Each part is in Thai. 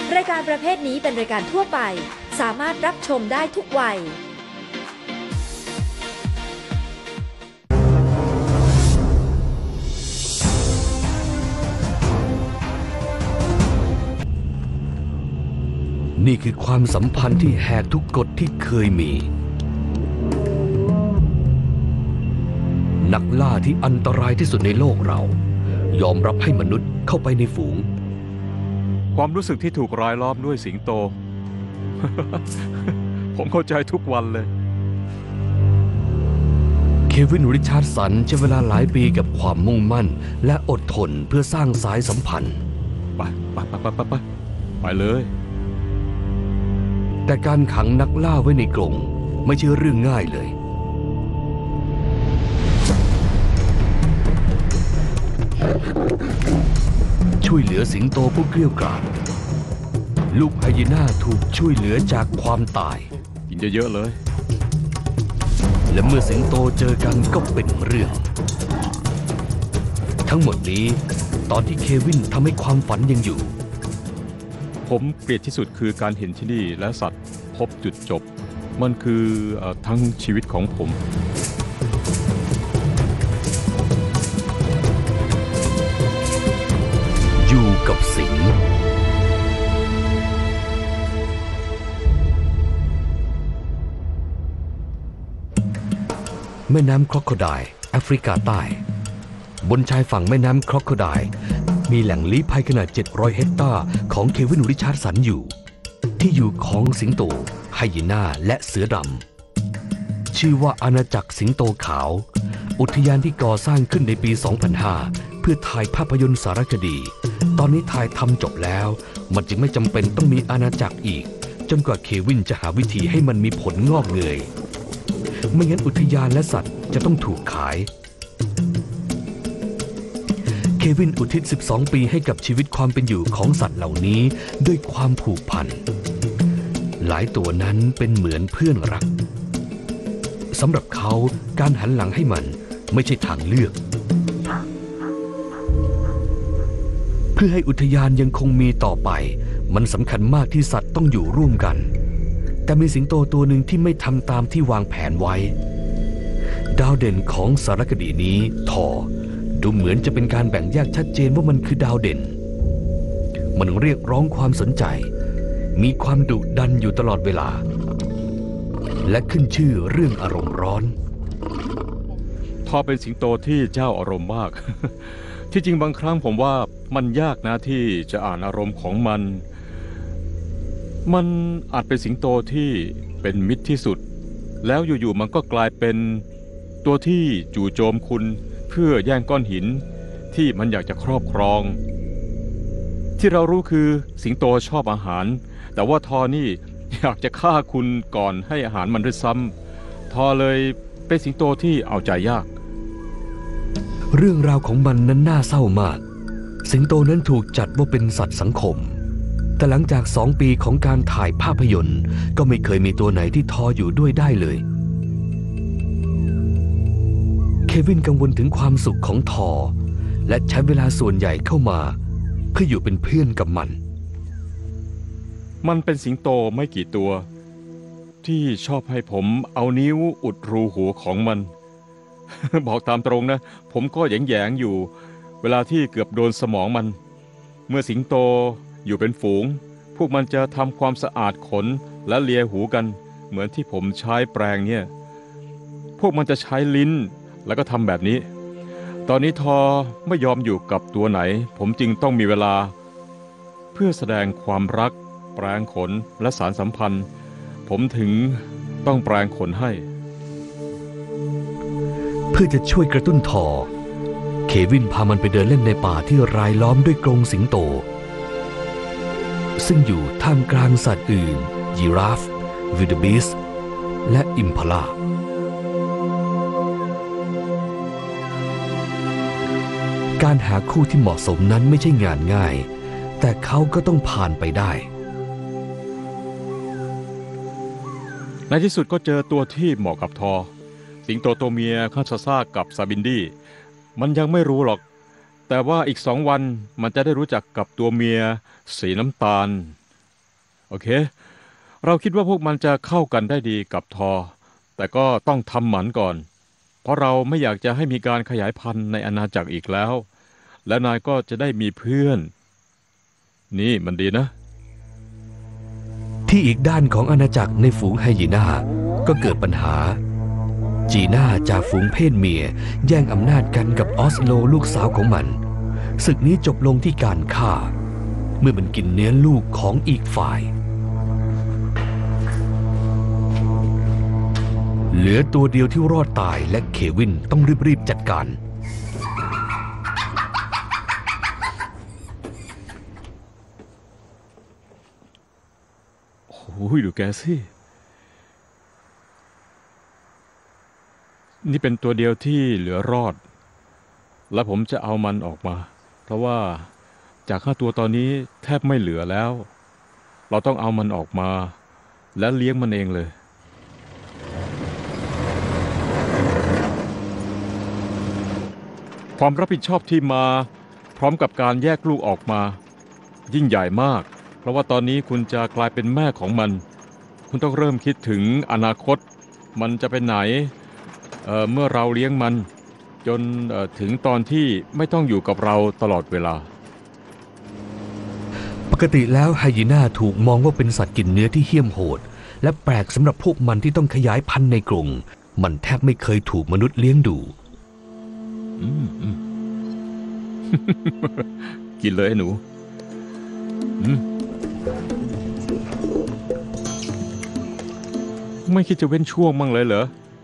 รายการประเภทนี้เป็นรายการทั่วไปสามารถรับชมได้ทุกวัยนี่คือความสัมพันธ์ที่แหกทุกกฎที่เคยมีนักล่าที่อันตรายที่สุดในโลกเรายอมรับให้มนุษย์เข้าไปในฝูงความรู้สึกที่ถูกรายล้อมด้วยสิงโต ผมเข้าใจทุกวันเลยเควิน ริชาร์ดสันใช้เวลาหลายปีกับความมุ่งมั่นและอดทนเพื่อสร้างสายสัมพันธ์ไปเลยแต่การขังนักล่าไว้ในกรงไม่ใช่เรื่องง่ายเลยช่วยเหลือสิงโตผู้เกลี้ยกล่อมลูกไฮยีน่าถูกช่วยเหลือจากความตายกินเยอะๆเลยและเมื่อสิงโตเจอกันก็เป็นเรื่องทั้งหมดนี้ตอนที่เควินทำให้ความฝันยังอยู่ผมเกลียดที่สุดคือการเห็นที่นี่และสัตว์พบจุดจบมันคือทั้งชีวิตของผมอยู่กับสิงแม่น้ำครอโคไดล์แอฟริกาใต้บนชายฝั่งแม่น้ำครอโคไดล์มีแหล่งลี้ภัยขนาด700เฮกตาร์ของเควิน ริชาร์ดสันอยู่ที่อยู่ของสิงโตไฮยีน่าและเสือดำชื่อว่าอาณาจักรสิงโตขาวอุทยานที่ก่อสร้างขึ้นในปี 2005 เพื่อถ่ายภาพยนตร์สารคดีตอนนี้ถ่ายทำจบแล้วมันจึงไม่จำเป็นต้องมีอาณาจักรอีกจนกว่าเควินจะหาวิธีให้มันมีผลงอกเงยไม่งั้นอุทยานและสัตว์จะต้องถูกขายเควินอุทิศ12 ปีให้กับชีวิตความเป็นอยู่ของสัตว์เหล่านี้ด้วยความผูกพันหลายตัวนั้นเป็นเหมือนเพื่อนรักสำหรับเขาการหันหลังให้มันไม่ใช่ทางเลือกเพื่อให้อุทยานยังคงมีต่อไปมันสำคัญมากที่สัตว์ต้องอยู่ร่วมกันแต่มีสิงโตตัวหนึ่งที่ไม่ทำตามที่วางแผนไว้ดาวเด่นของสารคดีนี้ทอดูเหมือนจะเป็นการแบ่งแยกชัดเจนว่ามันคือดาวเด่นมันเรียกร้องความสนใจมีความดุดันอยู่ตลอดเวลาและขึ้นชื่อเรื่องอารมณ์ร้อนทอเป็นสิงโตที่เจ้าอารมณ์มาก ที่จริงบางครั้งผมว่ามันยากนะที่จะอ่านอารมณ์ของมันอาจเป็นสิงโตที่เป็นมิตรที่สุดแล้วอยู่ๆมันก็กลายเป็นตัวที่จู่โจมคุณเพื่อแย่งก้อนหินที่มันอยากจะครอบครองที่เรารู้คือสิงโตชอบอาหารแต่ว่าทอนี่อยากจะฆ่าคุณก่อนให้อาหารมันด้วยซ้ำทอเลยเป็นสิงโตที่เอาใจยากเรื่องราวของมันนั้นน่าเศร้ามากสิงโตนั้นถูกจัดว่าเป็นสัตว์สังคมแต่หลังจาก2 ปีของการถ่ายภาพยนตร์ก็ไม่เคยมีตัวไหนที่ทออยู่ด้วยได้เลยเควินกังวลถึงความสุขของทอและใช้เวลาส่วนใหญ่เข้ามาเพื่ออยู่เป็นเพื่อนกับมันเป็นสิงโตไม่กี่ตัวที่ชอบให้ผมเอานิ้วอุดรูหูของมัน บอกตามตรงนะผมก็แยงๆอยู่เวลาที่เกือบโดนสมองมันเมื่อสิงโตอยู่เป็นฝูงพวกมันจะทำความสะอาดขนและเลียหูกันเหมือนที่ผมใช้แปรงเนี่ยพวกมันจะใช้ลิ้นแล้วก็ทำแบบนี้ตอนนี้ทอไม่ยอมอยู่กับตัวไหนผมจึงต้องมีเวลาเพื่อแสดงความรักแปรงขนและสารสัมพันธ์ผมถึงต้องแปรงขนให้เพื่อจะช่วยกระตุ้นทอเควินพามันไปเดินเล่นในป่าที่รายล้อมด้วยกรงสิงโตซึ่งอยู่ท่ามกลางสัตว์อื่นยีราฟวิลเดบีสต์และอิมพาลาการหาคู่ที่เหมาะสมนั้นไม่ใช่งานง่ายแต่เขาก็ต้องผ่านไปได้ในที่สุดก็เจอตัวที่เหมาะกับทอสิงโตตัวเมียคาชาซ่ากับซาบินดี้มันยังไม่รู้หรอกแต่ว่าอีก2 วันมันจะได้รู้จักกับตัวเมียสีน้ำตาลโอเค เราคิดว่าพวกมันจะเข้ากันได้ดีกับทอ แต่ก็ต้องทำหมันก่อน เพราะเราไม่อยากจะให้มีการขยายพันธุ์ในอาณาจักรอีกแล้ว และนายก็จะได้มีเพื่อน นี่มันดีนะที่อีกด้านของอาณาจักรในฝูงไฮยีน่าก็เกิดปัญหา จีน่าจากฝูงเพศเมียแย่งอำนาจกันกับออสโลลูกสาวของมันศึกนี้จบลงที่การฆ่า เมื่อมันกินเนื้อลูกของอีกฝ่าย เหลือตัวเดียวที่รอดตายและเควินต้องรีบจัดการโอ้ยดูแกสิ นี่เป็นตัวเดียวที่เหลือรอด และผมจะเอามันออกมา เพราะว่าจาก5 ตัวตอนนี้แทบไม่เหลือแล้ว เราต้องเอามันออกมา และเลี้ยงมันเองเลย ความรับผิดชอบที่มาพร้อมกับการแยกลูกออกมา ยิ่งใหญ่มาก เพราะว่าตอนนี้คุณจะกลายเป็นแม่ของมัน คุณต้องเริ่มคิดถึงอนาคต มันจะไปไหน เมื่อเราเลี้ยงมันจนถึงตอนที่ไม่ต้องอยู่กับเราตลอดเวลาปกติแล้วไฮยีน่าถูกมองว่าเป็นสัตว์กินเนื้อที่เหี้ยมโหดและแปลกสำหรับพวกมันที่ต้องขยายพันธุ์ในกรงมันแทบไม่เคยถูกมนุษย์เลี้ยงดูกินเลยไอ้หนูไม่คิดจะเว้นช่วงมั่งเลยเหรอ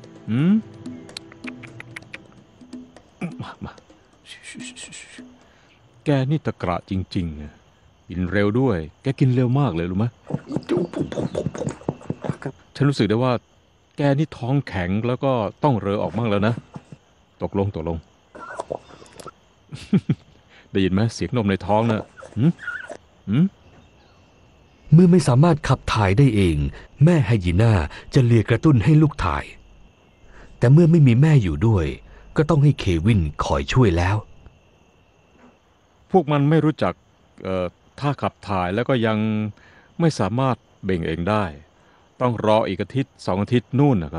มาแกนี่ตะกระจริงๆกินเร็วด้วย แกกินเร็วมากเลยรู้ไหมฉันรู้สึกได้ว่า แกนี่ท้องแข็งแล้วก็ต้องเรอออกมั่งแล้วนะ ตกลง ได้ยินไหมเสียงนมในท้องนะเมื่อไม่สามารถขับถ่ายได้เองแม่ไฮยีน่าจะเลียกระตุ้นให้ลูกถ่ายแต่เมื่อไม่มีแม่อยู่ด้วยก็ต้องให้เควินคอยช่วยแล้วพวกมันไม่รู้จักท่าขับถ่ายแล้วก็ยังไม่สามารถเบ่งเองได้ต้องรออีก1 2 อาทิตย์นู่นนะครับ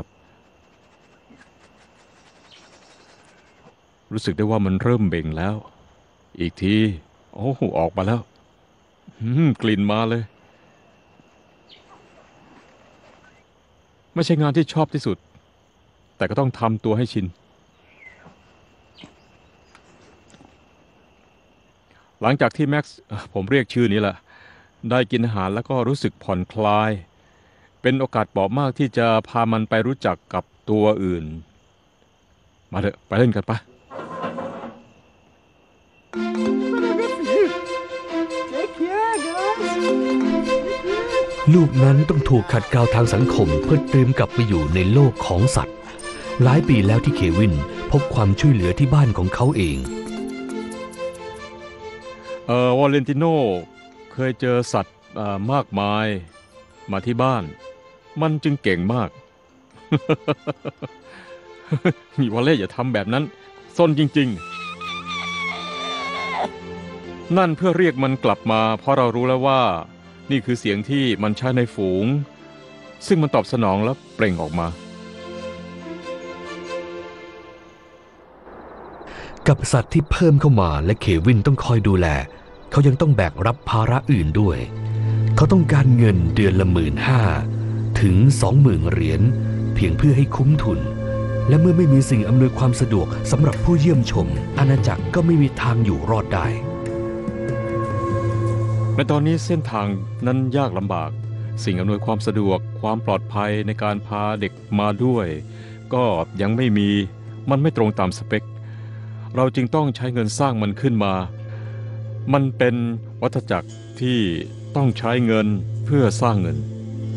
รู้สึกได้ว่ามันเริ่มเบ่งแล้วอีกทีโอ้ออกมาแล้วกลิ่นมาเลยไม่ใช่งานที่ชอบที่สุดแต่ก็ต้องทำตัวให้ชินหลังจากที่แม็กซ์ผมเรียกชื่อนี้แหละได้กินอาหารแล้วก็รู้สึกผ่อนคลายเป็นโอกาสเหมาะมากที่จะพามันไปรู้จักกับตัวอื่นมาเถอะไปเล่นกันปะลูกนั้นต้องถูกขัดเกลาทางสังคมเพื่อเตรียมกลับไปอยู่ในโลกของสัตว์หลายปีแล้วที่เควินพบความช่วยเหลือที่บ้านของเขาเองวาเลนติโนเคยเจอสัตว์มากมายมาที่บ้านมันจึงเก่งมาก มีวาเล่อย่าทำแบบนั้นซนจริงๆนั่นเพื่อเรียกมันกลับมาเพราะเรารู้แล้วว่านี่คือเสียงที่มันใช้ในฝูงซึ่งมันตอบสนองและเปล่งออกมากับสัตว์ที่เพิ่มเข้ามาและเควินต้องคอยดูแลเขายังต้องแบกรับภาระอื่นด้วยเขาต้องการเงินเดือนละ15,000 ถึง 20,000 เหรียญเพียงเพื่อให้คุ้มทุนและเมื่อไม่มีสิ่งอำนวยความสะดวกสำหรับผู้เยี่ยมชมอาณาจักรก็ไม่มีทางอยู่รอดได้ในตอนนี้เส้นทางนั้นยากลำบากสิ่งอำนวยความสะดวกความปลอดภัยในการพาเด็กมาด้วยก็ยังไม่มีมันไม่ตรงตามสเปคเราจึงต้องใช้เงินสร้างมันขึ้นมามันเป็นวัฏจักรที่ต้องใช้เงินเพื่อสร้างเงิน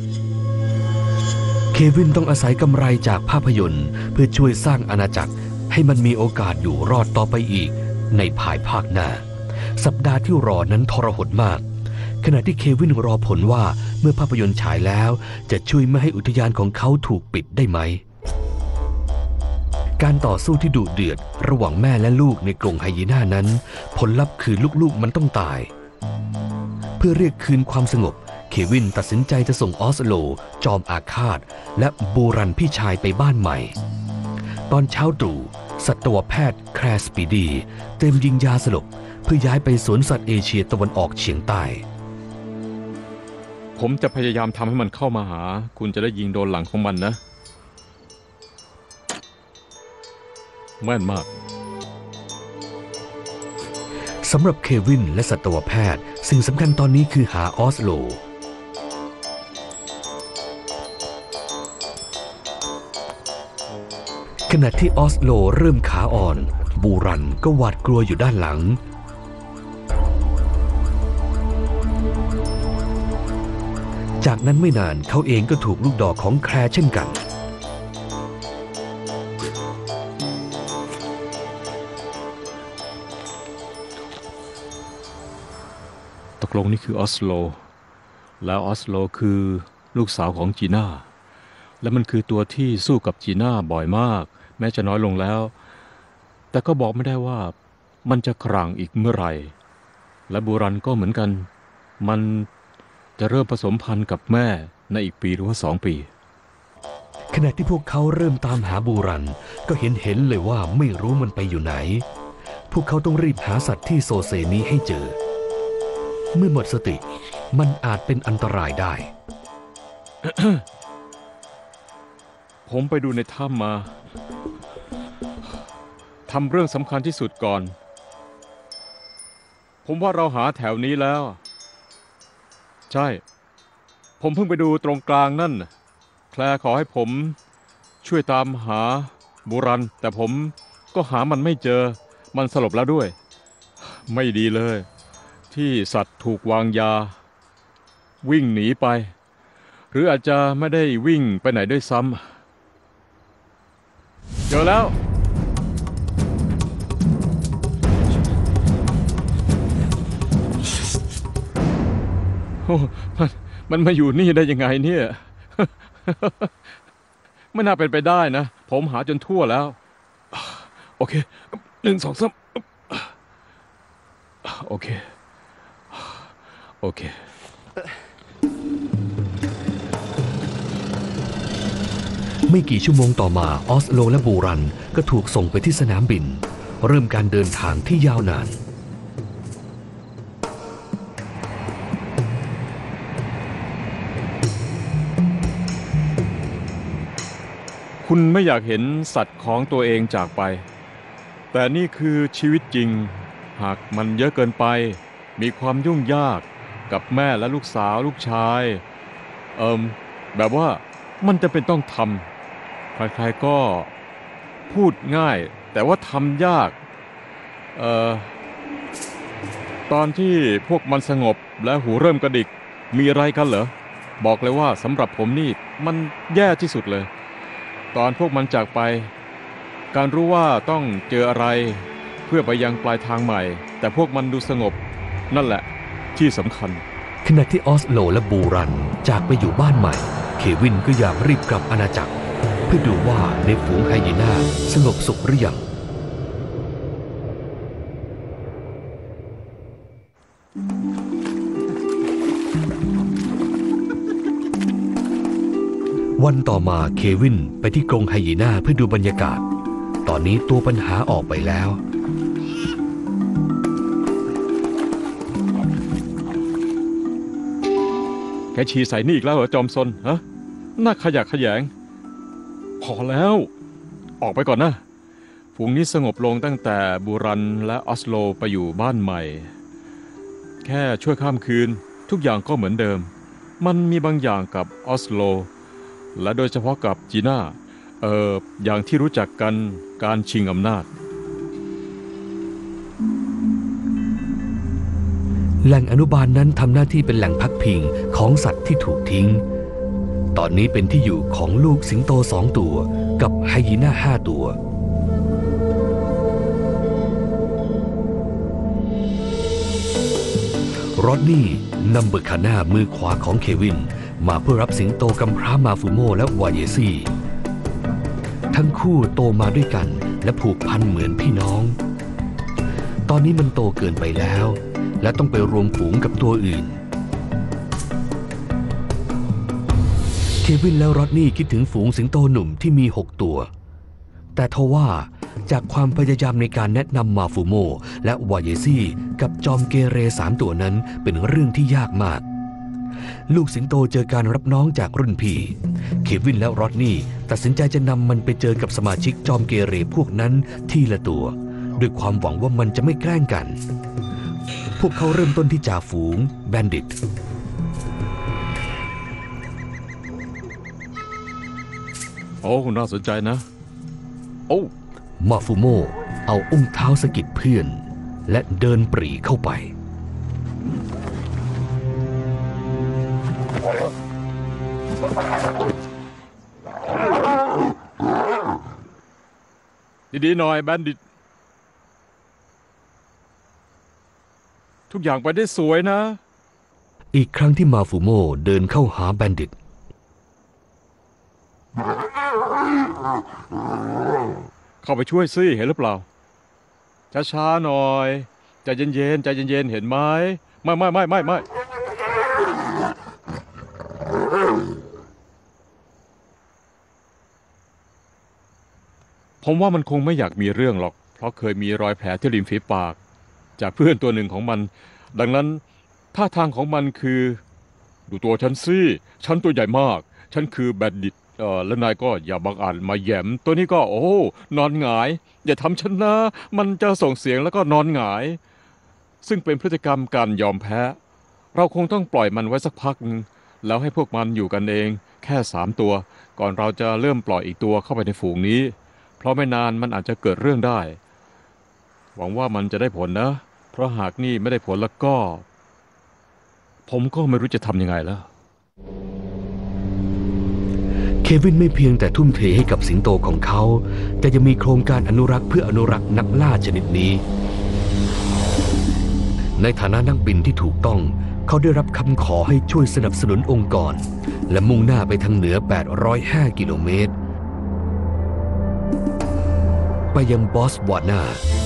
เควินต้องอาศัยกำไรจากภาพยนตร์เพื่อช่วยสร้างอาณาจักรให้มันมีโอกาสอยู่รอดต่อไปอีกในภายภาคหน้าสัปดาห์ที่รอนั้นทรหดมากขณะที่เควินรอผลว่าเมื่อภาพยนตร์ฉายแล้วจะช่วยไม่ให้อุทยานของเขาถูกปิดได้ไหมการต่อสู้ที่ดุเดือดระหว่างแม่และลูกในกรงไฮยีน่านั้นผลลัพธ์คือลูกๆมันต้องตายเพื่อเรียกคืนความสงบเควินตัดสินใจจะส่งออสโลจอมอาฆาตและบูรันพี่ชายไปบ้านใหม่ตอนเช้าตรู่สัตวแพทย์แคลร์สปีดีเตรียมยิงยาสลบเพื่อย้ายไปสวนสัตว์เอเชียตะวันออกเฉียงใต้ผมจะพยายามทำให้มันเข้ามาหาคุณจะได้ยิงโดนหลังของมันนะแม่นมากสำหรับเควินและสัตวแพทย์สิ่งสำคัญตอนนี้คือหาออสโลขณะที่ออสโลเริ่มขาอ่อนบูรันก็หวาดกลัวอยู่ด้านหลังจากนั้นไม่นานเขาเองก็ถูกลูกดอกของแคลร์เช่นกันตกลงนี่คือออสโลแล้วออสโลคือลูกสาวของจีน่าและมันคือตัวที่สู้กับจีน่าบ่อยมากแม้จะน้อยลงแล้วแต่ก็บอกไม่ได้ว่ามันจะครั่งอีกเมื่อไหร่และบูรันก็เหมือนกันมันจะเริ่มผสมพันธุ์กับแม่ในอีกปีหรือว่า2 ปีขณะที่พวกเขาเริ่มตามหาบูรันก็เห็นเลยว่าไม่รู้มันไปอยู่ไหนพวกเขาต้องรีบหาสัตว์ที่โซเซนี้ให้เจอเมื่อหมดสติมันอาจเป็นอันตรายได้ผมไปดูในถ้ำมาทำเรื่องสำคัญที่สุดก่อนผมว่าเราหาแถวนี้แล้วใช่ผมเพิ่งไปดูตรงกลางนั่นแคลร์ขอให้ผมช่วยตามหาบูรันแต่ผมก็หามันไม่เจอมันสลบแล้วด้วยไม่ดีเลยที่สัตว์ถูกวางยาวิ่งหนีไปหรืออาจจะไม่ได้วิ่งไปไหนด้วยซ้ำเจอแล้วโอ้มันมาอยู่นี่ได้ยังไงเนี่ยไม่น่าเป็นไปได้นะผมหาจนทั่วแล้วโอเค1 2 3โอเคไม่กี่ชั่วโมงต่อมาออสโลและบูรันก็ถูกส่งไปที่สนามบินเริ่มการเดินทางที่ยาวนานคุณไม่อยากเห็นสัตว์ของตัวเองจากไปแต่นี่คือชีวิตจริงหากมันเยอะเกินไปมีความยุ่งยากกับแม่และลูกสาวลูกชายแบบว่ามันจะเป็นต้องทำใครๆก็พูดง่ายแต่ว่าทำยากตอนที่พวกมันสงบและหูเริ่มกระดิกมีอะไรกันเหรอบอกเลยว่าสำหรับผมนี่มันแย่ที่สุดเลยตอนพวกมันจากไปการรู้ว่าต้องเจออะไรเพื่อไปยังปลายทางใหม่แต่พวกมันดูสงบนั่นแหละที่สำคัญขณะที่ออสโลและบูรันจากไปอยู่บ้านใหม่เควินก็อยากรีบกลับอาณาจักรเพื่อดูว่าในฝูงไฮยีน่าสงบสุขหรือยังวันต่อมาเควินไปที่กรงไฮยีน่าเพื่อดูบรรยากาศตอนนี้ตัวปัญหาออกไปแล้วแกฉี่ใส่นี่อีกแล้วเหรอจอมซนฮะน่าขยะแขยงพอแล้วออกไปก่อนนะฝูงนี้สงบลงตั้งแต่บูรันและออสโลไปอยู่บ้านใหม่แค่ช่วยข้ามคืนทุกอย่างก็เหมือนเดิมมันมีบางอย่างกับออสโลและโดยเฉพาะกับจีน่าอย่างที่รู้จักกันการชิงอำนาจแหล่งอนุบาลนั้นทำหน้าที่เป็นแหล่งพักพิงของสัตว์ที่ถูกทิ้งตอนนี้เป็นที่อยู่ของลูกสิงโต2 ตัวกับไฮยีน่า5 ตัวรอดนี่นำเบอร์คาน่ามือขวาของเควินมาเพื่อรับสิงโตกำพร้ามาฟูโมและวาเยซี่ทั้งคู่โตมาด้วยกันและผูกพันเหมือนพี่น้องตอนนี้มันโตเกินไปแล้วและต้องไปรวมฝูงกับตัวอื่นวินและรอดนี่คิดถึงฝูงสิงโตหนุ่มที่มี6 ตัวแต่ทว่าจากความพยายามในการแนะนำมาฟูโมและวายเยซี่กับจอมเกเร3 ตัวนั้นเป็นเรื่องที่ยากมากลูกสิงโตเจอการรับน้องจากรุ่นพี่เควินและรอดนี่ตัดสินใจจะนำมันไปเจอกับสมาชิกจอมเกเรพวกนั้นทีละตัวด้วยความหวังว่ามันจะไม่แกล้งกันพวกเขาเริ่มต้นที่จ่าฝูงแบนดิตโอ้น่าสนใจนะโอ้มาฟูโมเอาอุ้งเท้าสะกิดเพื่อนและเดินปรีเข้าไปดีๆหน่อยแบนดิตทุกอย่างไปได้สวยนะอีกครั้งที่มาฟูโมเดินเข้าหาแบนดิตเข้าไปช่วยสิเห็นหรือเปล่าช้าๆหน่อยใจเย็นๆใจเย็นๆเห็นไหมไม่ผมว่ามันคงไม่อยากมีเรื่องหรอกเพราะเคยมีรอยแผลที่ริมฝีปากจากเพื่อนตัวหนึ่งของมันดังนั้นท่าทางของมันคือดูตัวฉันสิฉันตัวใหญ่มากฉันคือแบนดิตแล้วนายก็อย่าบังอาจมาแหย่มตัวนี้ก็โอ้นอนหงายอย่าทำฉันนะมันจะส่งเสียงแล้วก็นอนหงายซึ่งเป็นพฤติกรรมการยอมแพ้เราคงต้องปล่อยมันไว้สักพักนึงแล้วให้พวกมันอยู่กันเองแค่3 ตัวก่อนเราจะเริ่มปล่อยอีกตัวเข้าไปในฝูงนี้เพราะไม่นานมันอาจจะเกิดเรื่องได้หวังว่ามันจะได้ผลนะเพราะหากนี่ไม่ได้ผลแล้วก็ผมก็ไม่รู้จะทำยังไงแล้วเควินไม่เพียงแต่ทุ่มเทให้กับสิงโตของเขาแต่ยังมีโครงการอนุรักษ์เพื่ออนุรักษ์นักล่าชนิดนี้ในฐานะนักบินที่ถูกต้องเขาได้รับคำขอให้ช่วยสนับสนุนองค์กรและมุ่งหน้าไปทางเหนือ805 กิโลเมตรไปยังบอสวานา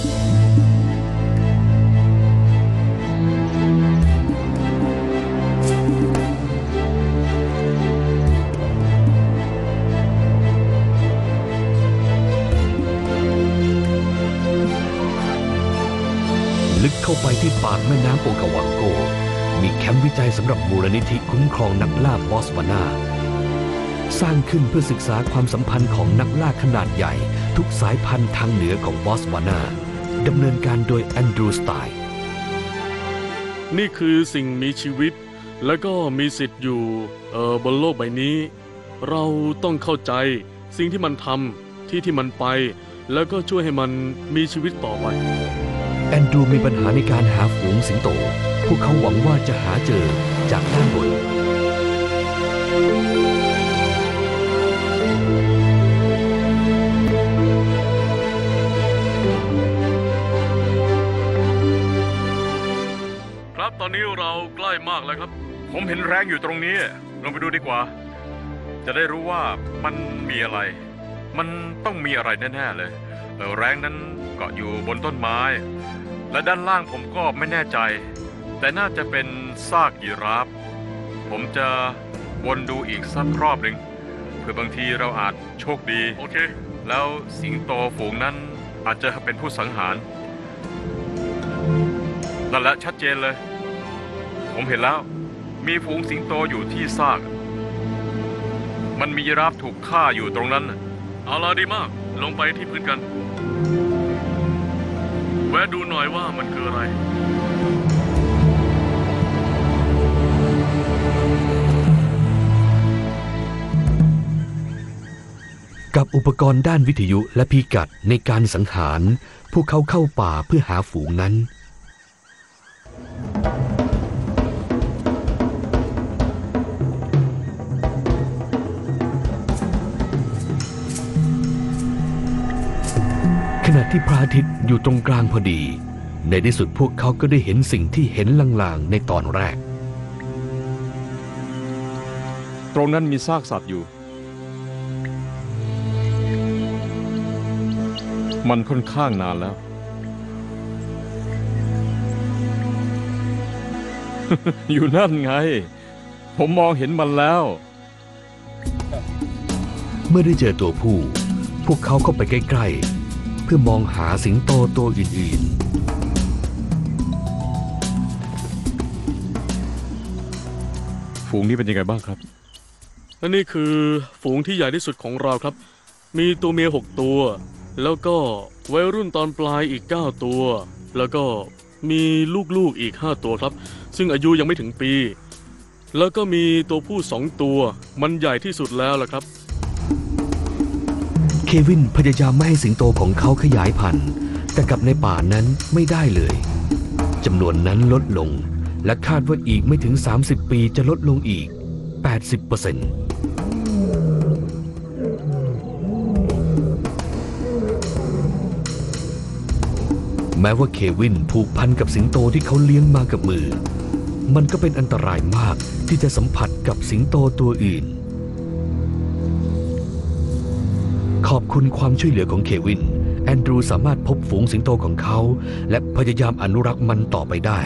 ลึกเข้าไปที่ปากแม่น้ำโอกาวังโกมีแคมป์วิจัยสำหรับมูลนิธิคุ้มครองนักล่าบอสวานาสร้างขึ้นเพื่อศึกษาความสัมพันธ์ของนักล่าขนาดใหญ่ทุกสายพันธุ์ทางเหนือของบอสวานาดำเนินการโดยแอนดรูว์สไตน์นี่คือสิ่งมีชีวิตและก็มีสิทธิ์อยู่บนโลกใบนี้เราต้องเข้าใจสิ่งที่มันทำที่มันไปแล้วก็ช่วยให้มันมีชีวิตต่อไปแอนดรูว์มีปัญหาในการหาฝูงสิงโตพวกเขาหวังว่าจะหาเจอจากด้านบนครับตอนนี้เราใกล้มากแล้วครับผมเห็นแรงอยู่ตรงนี้ลงไปดูดีกว่าจะได้รู้ว่ามันมีอะไรมันต้องมีอะไรแน่ๆเลยแรงนั้นเกาะอยู่บนต้นไม้และด้านล่างผมก็ไม่แน่ใจแต่น่าจะเป็นซากยีราฟผมจะวนดูอีกสักรอบหนึ่งเพื่อบางทีเราอาจโชคดีโอเคแล้วสิงโตฝูงนั้นอาจจะเป็นผู้สังหารนั่นแหละชัดเจนเลยผมเห็นแล้วมีฝูงสิงโตอยู่ที่ซากมันมียีราฟถูกฆ่าอยู่ตรงนั้นเอาล่ะดีมากลงไปที่พื้นกันแวะดูหน่อยว่ามันคืออะไรกับอุปกรณ์ด้านวิทยุและพิกัดในการสังหารพวกเขาเข้าป่าเพื่อหาฝูงนั้นขณะที่พระอาทิตย์อยู่ตรงกลางพอดีในที่สุดพวกเขาก็ได้เห็นสิ่งที่เห็นลางๆในตอนแรกตรงนั้นมีซากสัตว์อยู่มันค่อนข้างนานแล้ว อยู่นั่นไงผมมองเห็นมันแล้วเมื่อได้เจอตัวผู้ พวกเขาเข้าไปใกล้ๆเพื่อมองหาสิงโตตัวอื่นฝูงนี้เป็นยังไงบ้างครับและนี่คือฝูงที่ใหญ่ที่สุดของเราครับ มีตัวเมีย6ตัว แล้วก็วัยรุ่นตอนปลายอีก9ตัว แล้วก็มีลูกๆอีก5ตัวครับ ซึ่งอายุยังไม่ถึงปี แล้วก็มีตัวผู้2ตัว มันใหญ่ที่สุดแล้วล่ะครับๆ เควินพยายามไม่ให้สิงโตของเขาขยายพันธุ์แต่กับในป่านั้นไม่ได้เลยจำนวนนั้นลดลงและคาดว่าอีกไม่ถึง30 ปีจะลดลงอีก 80% แม้ว่าเควินผูกพันกับสิงโตที่เขาเลี้ยงมากับมือมันก็เป็นอันตรายมากที่จะสัมผัสกับสิงโตตัวอื่นขอบคุณความช่วยเหลือของเควินแอนดรูสามารถพบฝูงสิงโตของเขาและพยายามอนุรักษ์มันต่อไปได้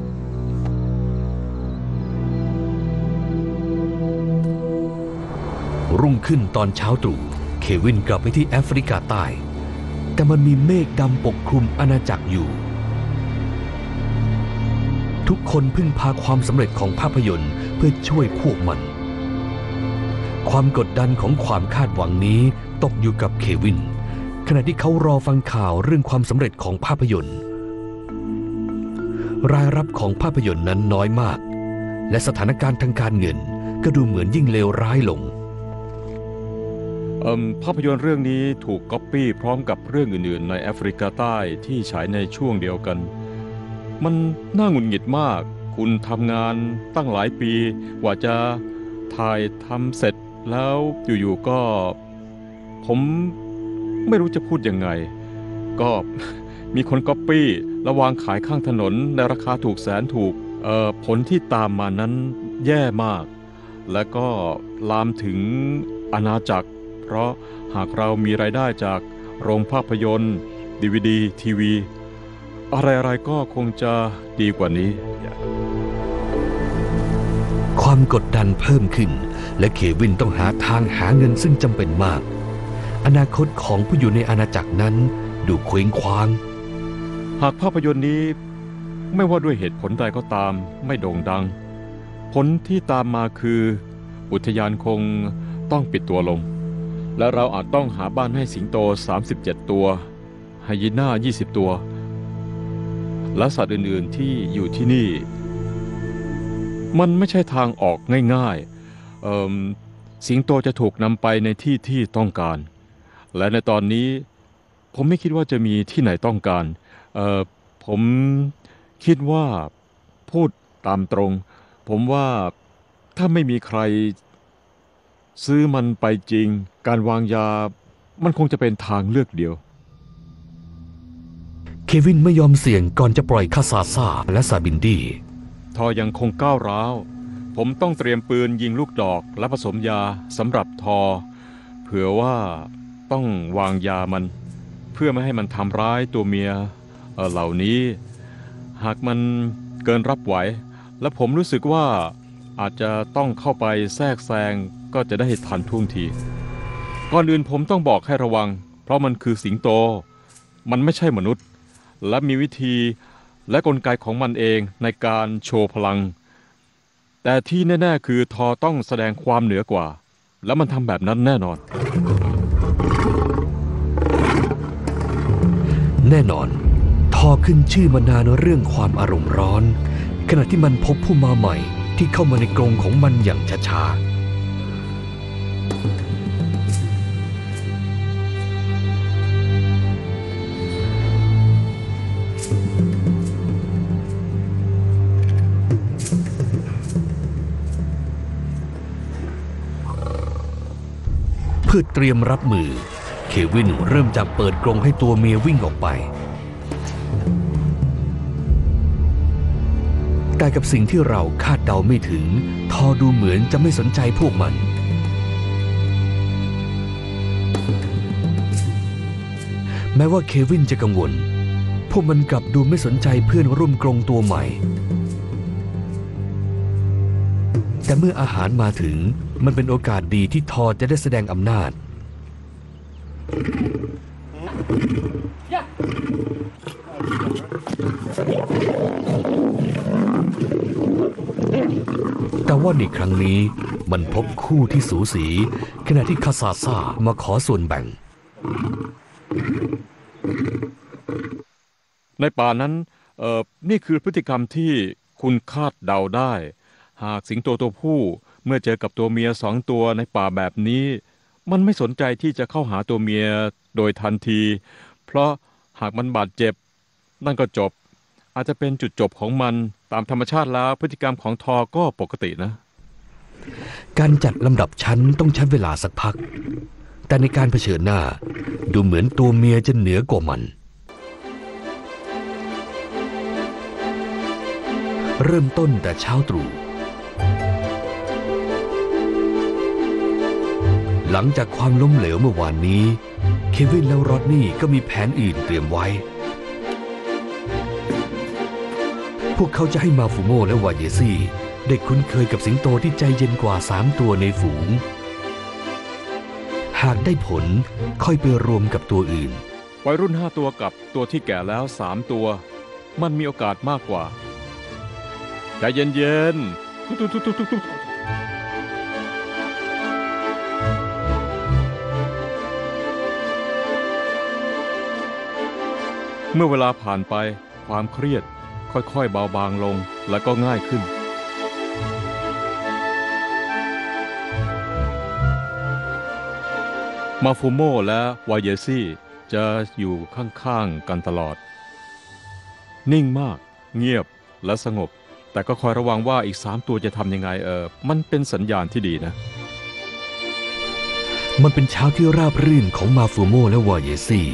รุ่งขึ้นตอนเช้าตรู่เควินกลับไปที่แอฟริกาใต้แต่มันมีเมฆดำปกคลุมอาณาจักรอยู่ทุกคนพึ่งพาความสำเร็จของภาพยนตร์เพื่อช่วยพวกมันความกดดันของความคาดหวังนี้ตกอยู่กับเควินขณะที่เขารอฟังข่าวเรื่องความสำเร็จของภาพยนตร์รายรับของภาพยนตร์นั้นน้อยมากและสถานการณ์ทางการเงินก็ดูเหมือนยิ่งเลวร้ายลงภาพยนตร์เรื่องนี้ถูกก๊อปปี้พร้อมกับเรื่องอื่นๆในแอฟริกาใต้ที่ฉายในช่วงเดียวกันมันน่าหงุดหงิดมากคุณทำงานตั้งหลายปีกว่าจะถ่ายทำเสร็จแล้วอยู่ๆก็ผมไม่รู้จะพูดยังไงก็มีคนก๊อปปี้แล้ววางขายข้างถนนในราคาถูกแสนถูกผลที่ตามมานั้นแย่มากและก็ลามถึงอาณาจักรเพราะหากเรามีรายได้จากโรงภาพยนตร์ดีวีดีทีวีอะไรๆก็คงจะดีกว่านี้ความกดดันเพิ่มขึ้นและเควินต้องหาทางหาเงินซึ่งจำเป็นมากอนาคตของผู้อยู่ในอาณาจักรนั้นดูเคว้งคว้างหากภาพยนตร์นี้ไม่ว่าด้วยเหตุผลใดก็ตามไม่โด่งดังผลที่ตามมาคืออุทยานคงต้องปิดตัวลงและเราอาจต้องหาบ้านให้สิงโต37ตัวไฮยีน่า20ตัวและสัตว์อื่นๆที่อยู่ที่นี่มันไม่ใช่ทางออกง่ายๆสิงโตจะถูกนำไปในที่ที่ต้องการและในตอนนี้ผมไม่คิดว่าจะมีที่ไหนต้องการผมคิดว่าพูดตามตรงผมว่าถ้าไม่มีใครซื้อมันไปจริงการวางยามันคงจะเป็นทางเลือกเดียวเควินไม่ยอมเสี่ยงก่อนจะปล่อยคาซาซาและซาบินดีทอยังคงก้าวร้าวผมต้องเตรียมปืนยิงลูกดอกและผสมยาสำหรับทอเผื่อว่าต้องวางยามันเพื่อไม่ให้มันทำร้ายตัวเมียเหล่านี้หากมันเกินรับไหวและผมรู้สึกว่าอาจจะต้องเข้าไปแทรกแซงก็จะได้ทันท่วงทีก่อนอื่นผมต้องบอกให้ระวังเพราะมันคือสิงโตมันไม่ใช่มนุษย์และมีวิธีและกลไกของมันเองในการโชว์พลังแต่ที่แน่ๆคือทอต้องแสดงความเหนือกว่าและมันทำแบบนั้นแน่นอนทอขึ้นชื่อมานานเรื่องความอารมณ์ร้อนขณะที่มันพบผู้มาใหม่ที่เข้ามาในกรงของมันอย่างช้าๆเพื่อเตรียมรับมือเควินเริ่มจากเปิดกรงให้ตัวเมียวิ่งออกไปแต่กับสิ่งที่เราคาดเดาไม่ถึงทอดูเหมือนจะไม่สนใจพวกมันแม้ว่าเควินจะกังวลพวกมันกลับดูไม่สนใจเพื่อนร่วมกรงตัวใหม่แต่เมื่ออาหารมาถึงมันเป็นโอกาสดีที่ทอจะได้แสดงอำนาจแต่ว่าในครั้งนี้มันพบคู่ที่สูสีขณะที่คาซาซ่ามาขอส่วนแบ่งในป่านั้นนี่คือพฤติกรรมที่คุณคาดเดาได้ หากสิงโตตัวผู้เมื่อเจอกับตัวเมีย2 ตัวในป่าแบบนี้ มันไม่สนใจที่จะเข้าหาตัวเมียโดยทันที เพราะหากมันบาดเจ็บนั่นก็จบ อาจจะเป็นจุดจบของมันตามธรรมชาติแล้วพฤติกรรมของทอก็ปกตินะการจัดลำดับชั้นต้องใช้เวลาสักพัก แต่ในการเผชิญหน้าดูเหมือนตัวเมียจะเหนือกว่ามัน เริ่มต้นแต่เช้าตรู่หลังจากความล้มเหลวเมื่อวานนี้เควินและรอดนี่ก็มีแผนอื่นเตรียมไว้ พวกเขาจะให้มาฟูโมและวาเยซี่ได้คุ้นเคยกับสิงโตที่ใจเย็นกว่า3 ตัวในฝูง หากได้ผลค่อยไปรวมกับตัวอื่นวัยรุ่น5 ตัวกับตัวที่แก่แล้ว3 ตัว มันมีโอกาสมากกว่าใจเย็นๆเมื่อเวลาผ่านไปความเครียดค่อยๆเบาบางลงและก็ง่ายขึ้นมาฟูโมและวาเยซี่จะอยู่ข้างๆกันตลอดนิ่งมากเงียบและสงบแต่ก็คอยระวังว่าอีก3 ตัวจะทำยังไงมันเป็นสัญญาณที่ดีนะมันเป็นเช้าที่ราบรื่นของมาฟูโมและวาเยซี่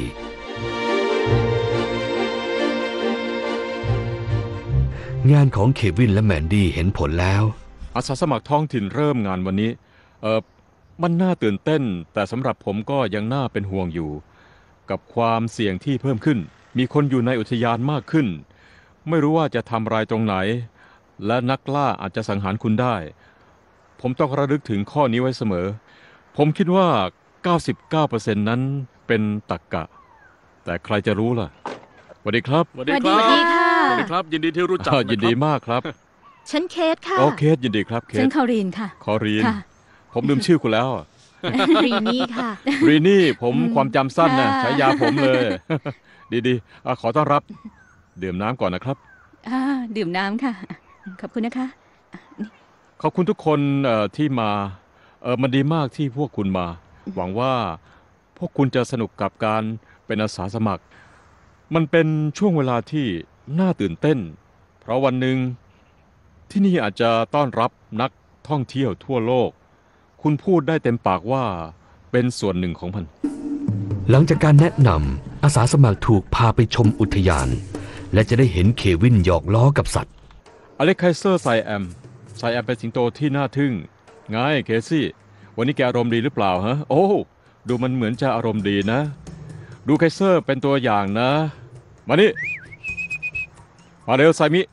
งานของเควินและแมนดี้เห็นผลแล้วอาสาสมัครท้องถิ่นเริ่มงานวันนี้มันน่าตื่นเต้นแต่สำหรับผมก็ยังน่าเป็นห่วงอยู่กับความเสี่ยงที่เพิ่มขึ้นมีคนอยู่ในอุทยานมากขึ้นไม่รู้ว่าจะทำอะไรตรงไหนและนักล่าอาจจะสังหารคุณได้ผมต้องระลึกถึงข้อนี้ไว้เสมอผมคิดว่า 99% นั้นเป็นตรรกะแต่ใครจะรู้ล่ะสวัสดีครับสวัสดีครับสวัสดีค่ะสวัสดีครับยินดีที่รู้จักนะครับยินดีมากครับฉันเคสค่ะโอเคยินดีครับเคฉัสนคารีนค่ะคอรีนค่ะผมลืมชื่อคุณแล้วรีนี่ค่ะรีนี่ผมความจำสั้นนะค่ะใช้ยาผมเลย ดีๆขอต้อนรับดื่มน้ำก่อนนะครับดื่มน้ำค่ะ ขอบคุณนะคะขอบคุณทุกคนที่มามันดีมากที่พวกคุณมา หวังว่าพวกคุณจะสนุกกับการเป็นอาสาสมัคร มันเป็นช่วงเวลาที่น่าตื่นเต้น เพราะวันหนึ่งที่นี่อาจจะต้อนรับนักท่องเที่ยวทั่วโลก คุณพูดได้เต็มปากว่าเป็นส่วนหนึ่งของมันหลังจากการแนะนำอาสาสมัครถูกพาไปชมอุทยานและจะได้เห็นเควินหยอกล้อกับสัตว์อเล็กไคเซอร์ไซแอมเป็นสิงโตที่น่าทึ่งไงเคซี่วันนี้แกอารมณ์ดีหรือเปล่าฮะโอ้ดูมันเหมือนจะอารมณ์ดีนะ ดูไคเซอร์เป็นตัวอย่างนะมานี่มาเร็วไซมิ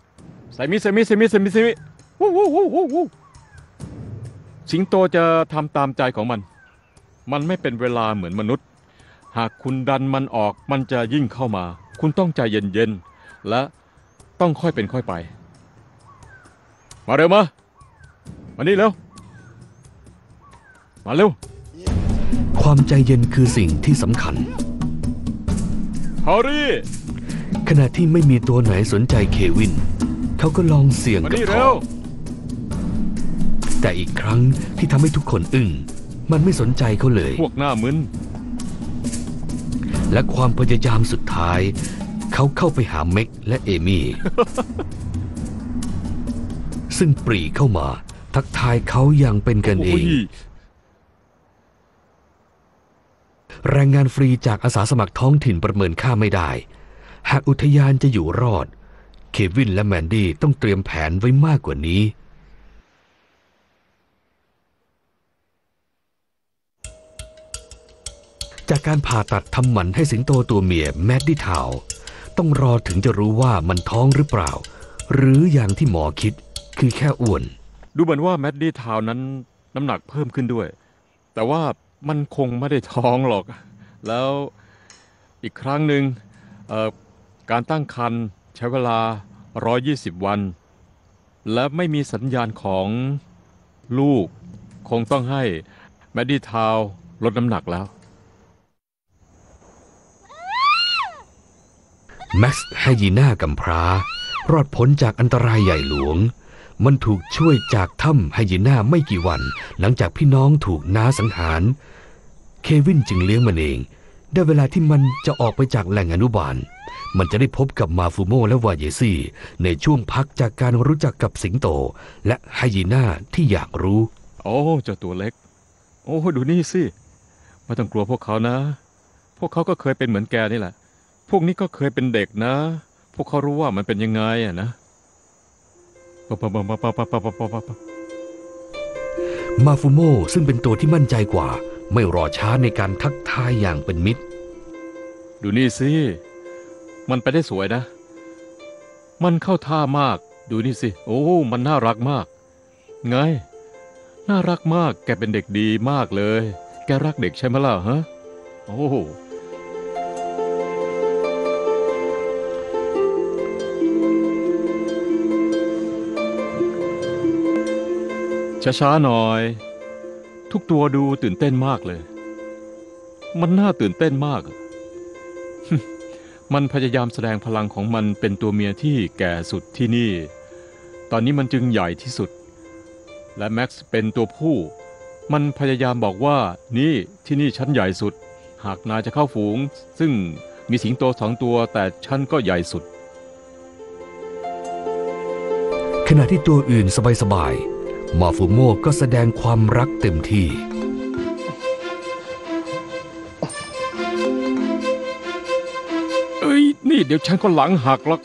วู้สิงโตจะทำตามใจของมันไม่เป็นเวลาเหมือนมนุษย์หากคุณดันมันออกมันจะยิ่งเข้ามาคุณต้องใจเย็นๆและต้องค่อยเป็นค่อยไปมาเร็วมานี่เร็วมาเร็วความใจเย็นคือสิ่งที่สำคัญฮอรี่ขณะที่ไม่มีตัวไหนสนใจเควินเขาก็ลองเสี่ยงมากับนี่ทเร็อวแต่อีกครั้งที่ทำให้ทุกคนอึ้งมันไม่สนใจเขาเลยพวกหน้ามึนและความพยายามสุดท้ายเขาเข้าไปหาเม็กและเอมี่ ซึ่งปรีเข้ามาทักทายเขาอย่างเป็นกันเอง แรงงานฟรีจากอาสาสมัครท้องถิ่นประเมินค่าไม่ได้ หากอุทยานจะอยู่รอดเควินและแมนดี้ต้องเตรียมแผนไว้มากกว่านี้ จากการผ่าตัดทำหมันให้สิงโตตัวเมียแมดดี้ทาวต้องรอถึงจะรู้ว่ามันท้องหรือเปล่า หรืออย่างที่หมอคิดคือแค่อ้วนดูเหมือนว่าแมดดี้ทาวน์นั้นน้ำหนักเพิ่มขึ้นด้วย แต่ว่ามันคงไม่ได้ท้องหรอกแล้วอีกครั้งหนึ่งเอ่อการตั้งครรภ์ใช้เวลา 120 วัน และไม่มีสัญญาณของลูกคงต้องให้แมดดี้ทาวลดน้ำหนักแล้วแม็กซ์ไฮยีน่ากำพร้ารอดพ้นจากอันตรายใหญ่หลวงมันถูกช่วยจากถ้ำไฮยีน่าไม่กี่วันหลังจากพี่น้องถูกน้าสังหารเควินจึงเลี้ยงมันเองได้เวลาที่มันจะออกไปจากแหล่งอนุบาลมันจะได้พบกับมาฟูโมและวาเยซี่ในช่วงพักจากการรู้จักกับสิงโตและไฮยีน่าที่อยากรู้โอ้เจ้าตัวเล็กโอ้ดูนี่สิไม่ต้องกลัวพวกเขานะ พวกเขาก็เคยเป็นเหมือนแกนี่แหละพวกนี้ก็เคยเป็นเด็กนะพวกเขารู้ว่ามันเป็นยังไงอะนะมาฟูโมซึ่งเป็นตัวที่มั่นใจกว่าไม่รอช้าในการทักทายอย่างเป็นมิตรดูนี่สิมันไปได้สวยนะมันเข้าท่ามากดูนี่สิโอ้มันน่ารักมากไงน่ารักมากแกเป็นเด็กดีมากเลยแกรักเด็กใช่ไหมล่ะฮะโอ้ช้าๆหน่อยทุกตัวดูตื่นเต้นมากเลยมันน่าตื่นเต้นมาก มันพยายามแสดงพลังของมันเป็นตัวเมียที่แก่สุดที่นี่ตอนนี้มันจึงใหญ่ที่สุดและแม็กซ์เป็นตัวผู้มันพยายามบอกว่านี่ที่นี่ฉันใหญ่สุดหากนายจะเข้าฝูงซึ่งมีสิงโต2 ตัวแต่ฉันก็ใหญ่สุดขณะที่ตัวอื่นสบายๆมาฟูโมก็แสดงความรักเต็มที่เอ้ยนี่เดี๋ยวฉันก็หลังหักหรอก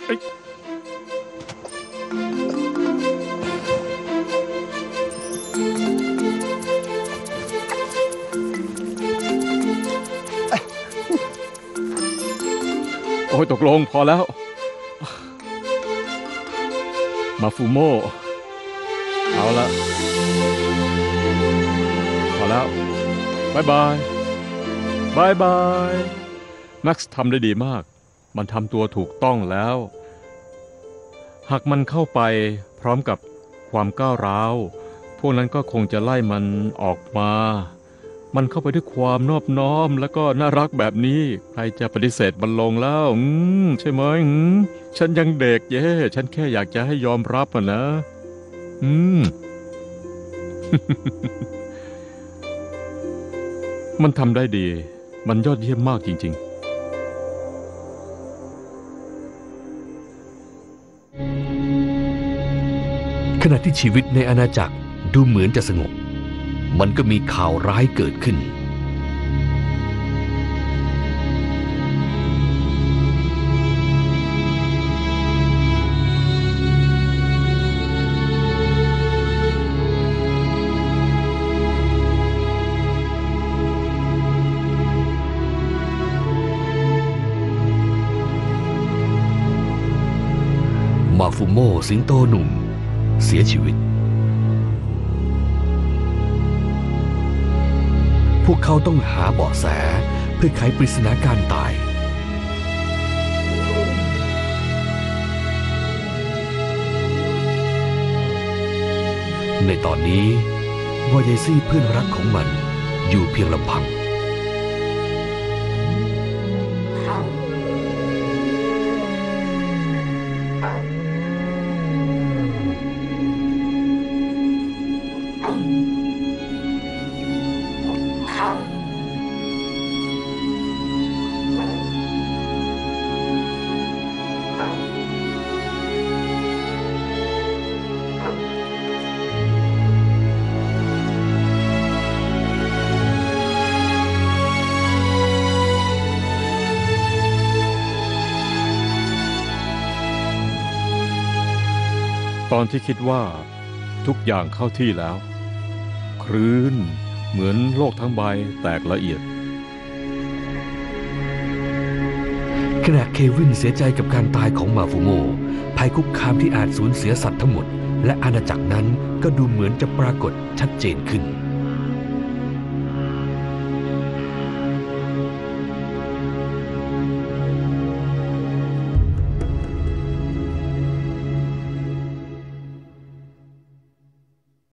โอ้ยตกลงพอแล้วมาฟูโมเอาละพอแล้วบายบายบายบายแม็กซ์ทำได้ดีมากมันทำตัวถูกต้องแล้วหากมันเข้าไปพร้อมกับความก้าวร้าวพวกนั้นก็คงจะไล่มันออกมามันเข้าไปด้วยความนอบน้อมแล้วก็น่ารักแบบนี้ใครจะปฏิเสธมันลงแล้วใช่ไหมฉันยังเด็กเย่ฉันแค่อยากจะให้ยอมรับอ่ะนะมันทำได้ดีมันยอดเยี่ยมมากจริงขณะที่ชีวิตในอาณาจักรดูเหมือนจะสงบมันก็มีข่าวร้ายเกิดขึ้นมาฟูโมสิงโตหนุ่มเสียชีวิตพวกเขาต้องหาเบาะแสเพื่อไขปริศนาการตายในตอนนี้วายซี่เพื่อนรักของมันอยู่เพียงลำพังตอนที่คิดว่าทุกอย่างเข้าที่แล้วคลื่นเหมือนโลกทั้งใบแตกละเอียดขณะเควินเสียใจกับการตายของมาฟูโมภัยคุกคามที่อาจสูญเสียสัตว์ทั้งหมดและอาณาจักรนั้นก็ดูเหมือนจะปรากฏชัดเจนขึ้น